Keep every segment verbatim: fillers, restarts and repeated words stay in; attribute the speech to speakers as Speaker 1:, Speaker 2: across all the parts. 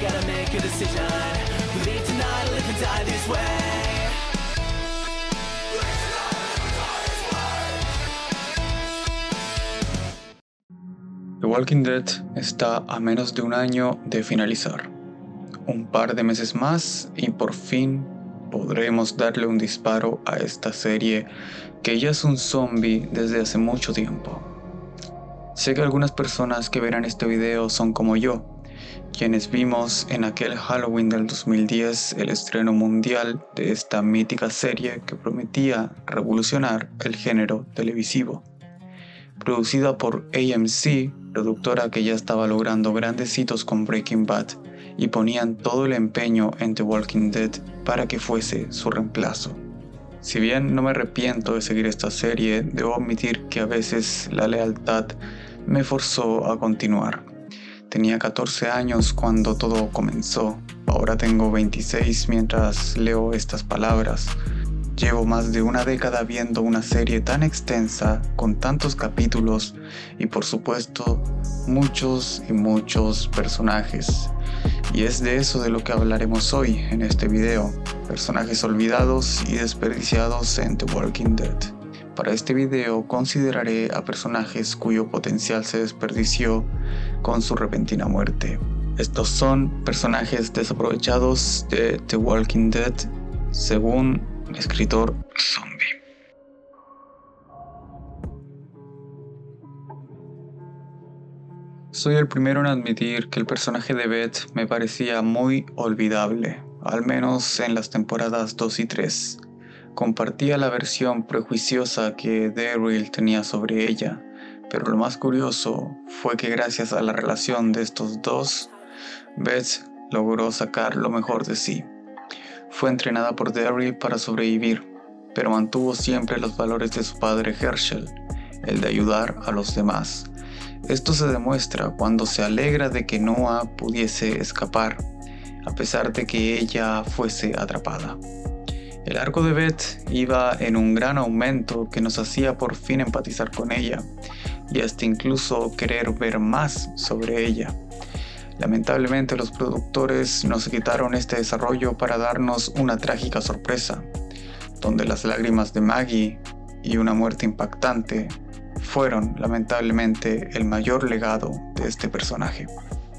Speaker 1: gotta make a decision. We live tonight, live and die this way.
Speaker 2: The Walking Dead está a menos de un año de finalizar. Un par de meses más y por fin podremos darle un disparo a esta serie que ya es un zombie desde hace mucho tiempo. Sé que algunas personas que verán este video son como yo, quienes vimos en aquel Halloween del dos mil diez el estreno mundial de esta mítica serie que prometía revolucionar el género televisivo. Producida por A M C, productora que ya estaba logrando grandes hitos con Breaking Bad, y ponían todo el empeño en The Walking Dead para que fuese su reemplazo. Si bien no me arrepiento de seguir esta serie, debo admitir que a veces la lealtad me forzó a continuar. Tenía catorce años cuando todo comenzó, ahora tengo veintiséis mientras leo estas palabras. Llevo más de una década viendo una serie tan extensa, con tantos capítulos y por supuesto muchos y muchos personajes. Y es de eso de lo que hablaremos hoy en este video, personajes olvidados y desperdiciados en The Walking Dead. Para este video consideraré a personajes cuyo potencial se desperdició con su repentina muerte. Estos son personajes desaprovechados de The Walking Dead según escritor zombie. Soy el primero en admitir que el personaje de Beth me parecía muy olvidable, al menos en las temporadas dos y tres. Compartía la versión prejuiciosa que Daryl tenía sobre ella, pero lo más curioso fue que gracias a la relación de estos dos, Beth logró sacar lo mejor de sí. Fue entrenada por Daryl para sobrevivir, pero mantuvo siempre los valores de su padre Herschel, el de ayudar a los demás. Esto se demuestra cuando se alegra de que Noah pudiese escapar, a pesar de que ella fuese atrapada. El arco de Beth iba en un gran aumento que nos hacía por fin empatizar con ella, y hasta incluso querer ver más sobre ella. Lamentablemente los productores nos quitaron este desarrollo para darnos una trágica sorpresa, donde las lágrimas de Maggie y una muerte impactante fueron lamentablemente el mayor legado de este personaje.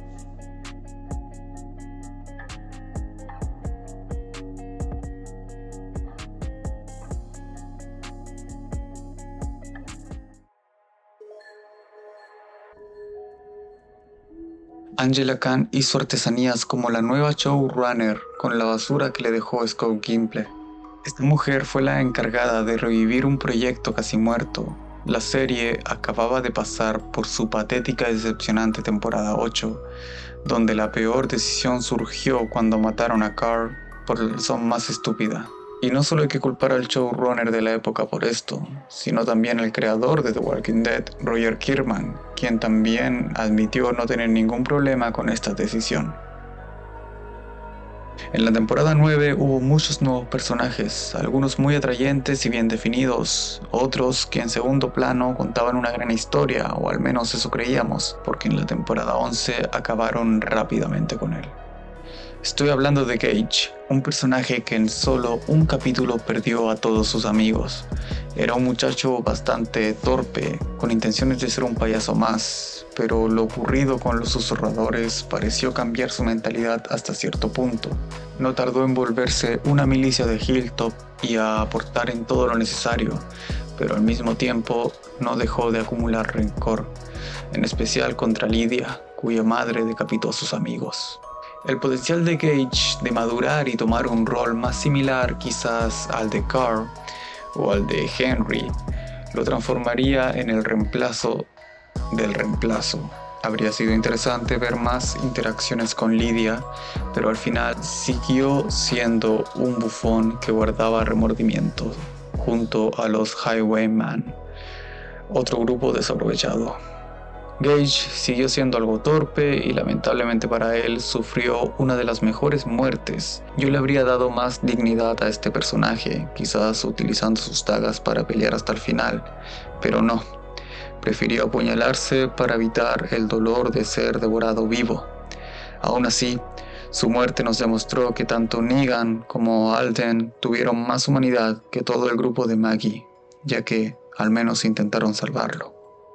Speaker 2: Angela Khan hizo artesanías como la nueva showrunner con la basura que le dejó Scott Gimple. Esta mujer fue la encargada de revivir un proyecto casi muerto. La serie acababa de pasar por su patética y decepcionante temporada ocho, donde la peor decisión surgió cuando mataron a Carl por la razón más estúpida. Y no solo hay que culpar al showrunner de la época por esto, sino también al creador de The Walking Dead, Roger Kirkman, quien también admitió no tener ningún problema con esta decisión. En la temporada nueve hubo muchos nuevos personajes, algunos muy atrayentes y bien definidos, otros que en segundo plano contaban una gran historia, o al menos eso creíamos, porque en la temporada once acabaron rápidamente con él. Estoy hablando de Gage, un personaje que en solo un capítulo perdió a todos sus amigos. Era un muchacho bastante torpe, con intenciones de ser un payaso más, pero lo ocurrido con los susurradores pareció cambiar su mentalidad hasta cierto punto. No tardó en volverse una milicia de Hilltop y a aportar en todo lo necesario, pero al mismo tiempo no dejó de acumular rencor, en especial contra Lydia, cuya madre decapitó a sus amigos. El potencial de Gage de madurar y tomar un rol más similar quizás al de Carl o al de Henry lo transformaría en el reemplazo del reemplazo. Habría sido interesante ver más interacciones con Lydia, pero al final siguió siendo un bufón que guardaba remordimiento junto a los Highwaymen, otro grupo desaprovechado. Gage siguió siendo algo torpe y lamentablemente para él sufrió una de las mejores muertes. Yo le habría dado más dignidad a este personaje, quizás utilizando sus dagas para pelear hasta el final, pero no. Prefirió apuñalarse para evitar el dolor de ser devorado vivo. Aún así, Su muerte nos demostró que tanto Negan como Alden tuvieron más humanidad que todo el grupo de Maggie, ya que al menos intentaron salvarlo.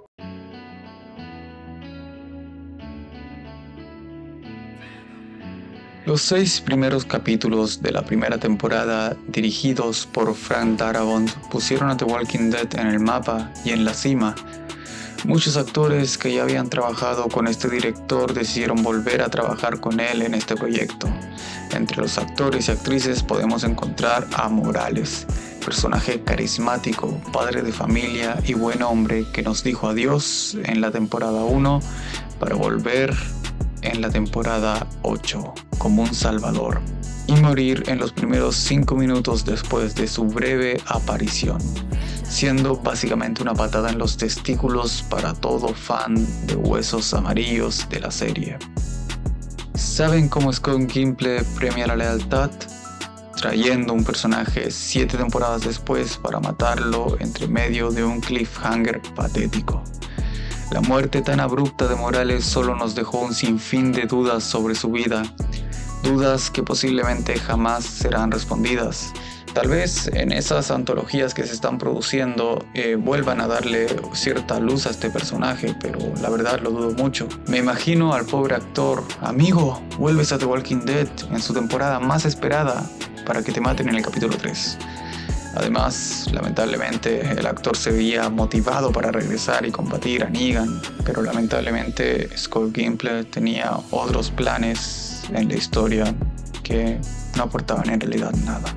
Speaker 2: Los seis primeros capítulos de la primera temporada, dirigidos por Frank Darabont, pusieron a The Walking Dead en el mapa y en la cima. Muchos actores que ya habían trabajado con este director decidieron volver a trabajar con él en este proyecto. Entre los actores y actrices podemos encontrar a Morales, personaje carismático, padre de familia y buen hombre que nos dijo adiós en la temporada uno para volver en la temporada ocho como un salvador y morir en los primeros cinco minutos después de su breve aparición, siendo básicamente una patada en los testículos para todo fan de Huesos Amarillos de la serie. ¿Saben cómo Scott Gimple premia la lealtad? Trayendo un personaje siete temporadas después para matarlo entre medio de un cliffhanger patético. La muerte tan abrupta de Morales solo nos dejó un sinfín de dudas sobre su vida, dudas que posiblemente jamás serán respondidas. Tal vez en esas antologías que se están produciendo eh, vuelvan a darle cierta luz a este personaje, pero la verdad lo dudo mucho. Me imagino al pobre actor: amigo, vuelves a The Walking Dead en su temporada más esperada para que te maten en el capítulo tres. Además, lamentablemente, el actor se veía motivado para regresar y combatir a Negan, pero lamentablemente Scott Gimple tenía otros planes en la historia que no aportaban en realidad nada.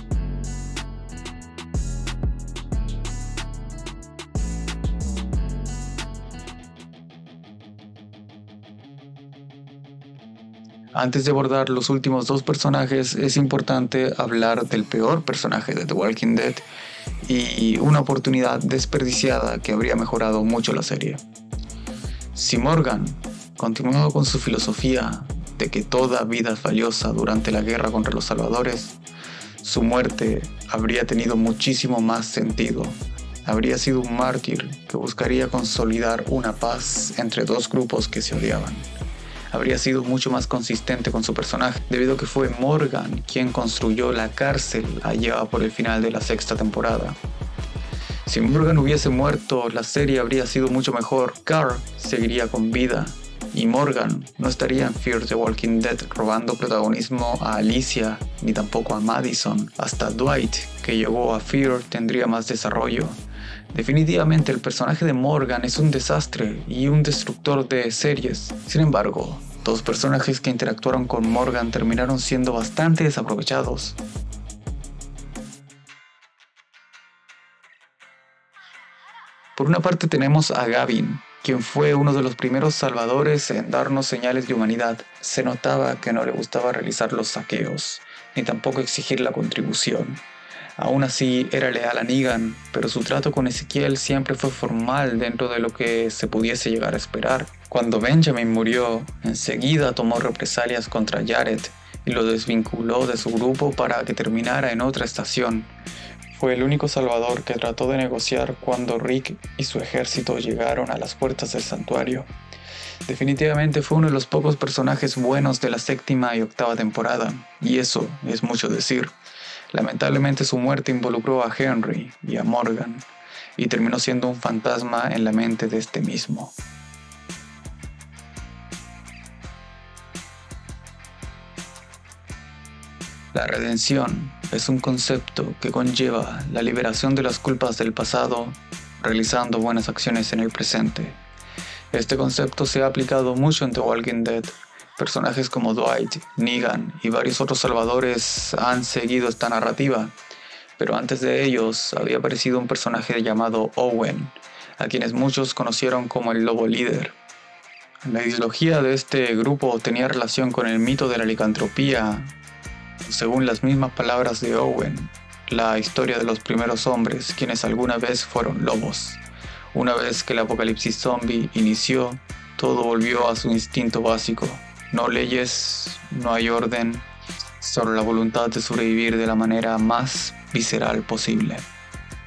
Speaker 2: Antes de abordar los últimos dos personajes, es importante hablar del peor personaje de The Walking Dead y una oportunidad desperdiciada que habría mejorado mucho la serie. Si Morgan continuaba con su filosofía de que toda vida es valiosa durante la guerra contra los salvadores, su muerte habría tenido muchísimo más sentido. Habría sido un mártir que buscaría consolidar una paz entre dos grupos que se odiaban. Habría sido mucho más consistente con su personaje, debido a que fue Morgan quien construyó la cárcel allá por el final de la sexta temporada. Si Morgan hubiese muerto, la serie habría sido mucho mejor. Carl seguiría con vida y Morgan no estaría en Fear the Walking Dead robando protagonismo a Alicia ni tampoco a Madison. Hasta Dwight, que llegó a Fear, tendría más desarrollo. Definitivamente el personaje de Morgan es un desastre y un destructor de series. Sin embargo, dos personajes que interactuaron con Morgan terminaron siendo bastante desaprovechados. Por una parte tenemos a Gavin, quien fue uno de los primeros salvadores en darnos señales de humanidad. Se notaba que no le gustaba realizar los saqueos, ni tampoco exigir la contribución. Aún así era leal a Negan, pero su trato con Ezequiel siempre fue formal dentro de lo que se pudiese llegar a esperar. Cuando Benjamin murió, enseguida tomó represalias contra Jared y lo desvinculó de su grupo para que terminara en otra estación. Fue el único salvador que trató de negociar cuando Rick y su ejército llegaron a las puertas del santuario. Definitivamente fue uno de los pocos personajes buenos de la séptima y octava temporada, y eso es mucho decir. Lamentablemente su muerte involucró a Henry y a Morgan, y terminó siendo un fantasma en la mente de este mismo. La redención es un concepto que conlleva la liberación de las culpas del pasado, realizando buenas acciones en el presente. Este concepto se ha aplicado mucho en The Walking Dead. Personajes como Dwight, Negan y varios otros salvadores han seguido esta narrativa, pero antes de ellos había aparecido un personaje llamado Owen, a quienes muchos conocieron como el Lobo Líder. La ideología de este grupo tenía relación con el mito de la licantropía. Según las mismas palabras de Owen, la historia de los primeros hombres, quienes alguna vez fueron lobos. Una vez que el apocalipsis zombie inició, todo volvió a su instinto básico. No leyes, no hay orden, solo la voluntad de sobrevivir de la manera más visceral posible.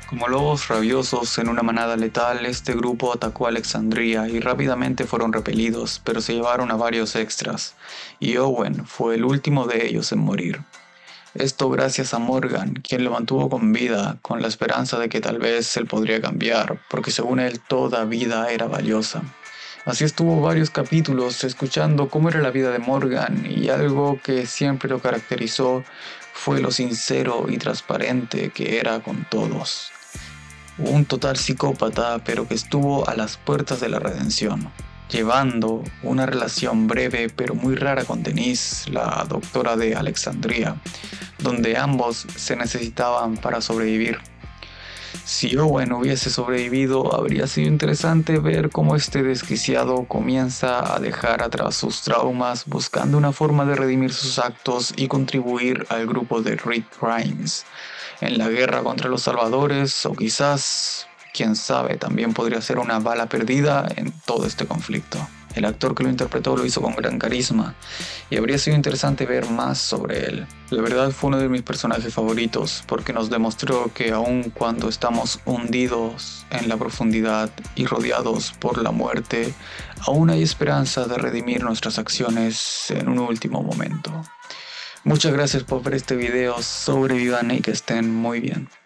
Speaker 2: Como lobos rabiosos en una manada letal, este grupo atacó a Alexandria y rápidamente fueron repelidos, pero se llevaron a varios extras, y Owen fue el último de ellos en morir. Esto gracias a Morgan, quien lo mantuvo con vida, con la esperanza de que tal vez él podría cambiar, porque según él toda vida era valiosa. Así estuvo varios capítulos escuchando cómo era la vida de Morgan, y algo que siempre lo caracterizó fue lo sincero y transparente que era con todos. Un total psicópata, pero que estuvo a las puertas de la redención, llevando una relación breve pero muy rara con Denise, la doctora de Alexandria, donde ambos se necesitaban para sobrevivir. Si Owen hubiese sobrevivido, habría sido interesante ver cómo este desquiciado comienza a dejar atrás sus traumas, buscando una forma de redimir sus actos y contribuir al grupo de Rick Grimes en la guerra contra los salvadores, o quizás, quién sabe, también podría ser una bala perdida en todo este conflicto. El actor que lo interpretó lo hizo con gran carisma y habría sido interesante ver más sobre él. La verdad fue uno de mis personajes favoritos porque nos demostró que aun cuando estamos hundidos en la profundidad y rodeados por la muerte, aún hay esperanza de redimir nuestras acciones en un último momento. Muchas gracias por ver este video, sobrevivan y que estén muy bien.